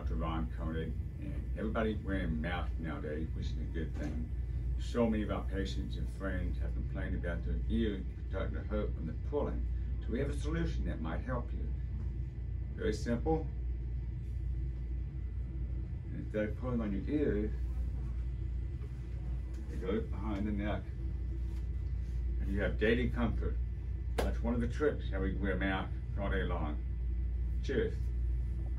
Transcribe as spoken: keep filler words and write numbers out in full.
Doctor Ronald Konig, and everybody wearing a mask nowadays, which is a good thing. So many of our patients and friends have complained about their ears starting to hurt from the pulling. So we have a solution that might help you. Very simple. Instead of pulling on your ears, it goes behind the neck, and you have daily comfort. That's one of the tricks how we wear masks all day long. Cheers.